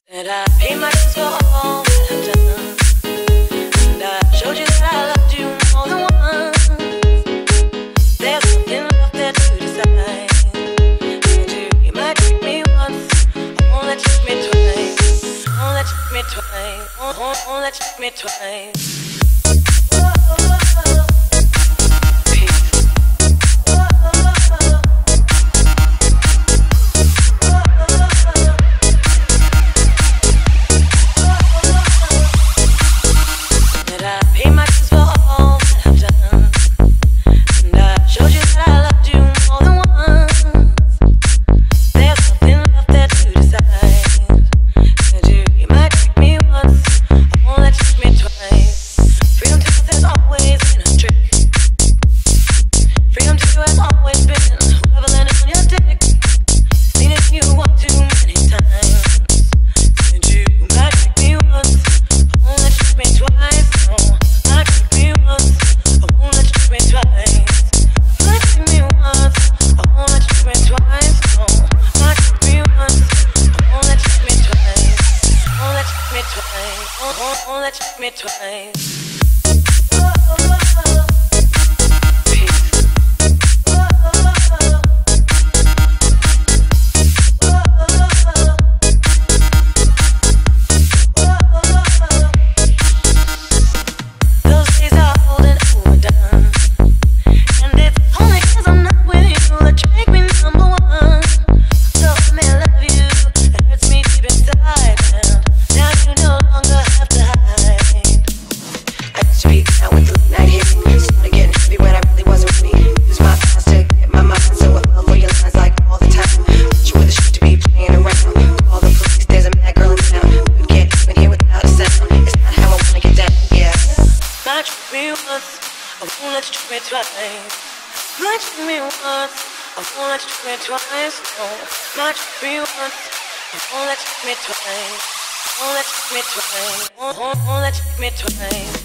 And I paid my dues for all that I've done, and I showed you that I loved you more than once. There's nothing left there to decide. You might trick me once, I won't let you trick me twice. I won't let you trick me twice. I won't let you trick me twice. Won't let you trick me twice. I won't let you trick me twice. Might trick me once, I won't let you trick me twice. No, might trick me once, I won't let you trick me twice. Won't let you trick me twice. Won't let you trick me twice.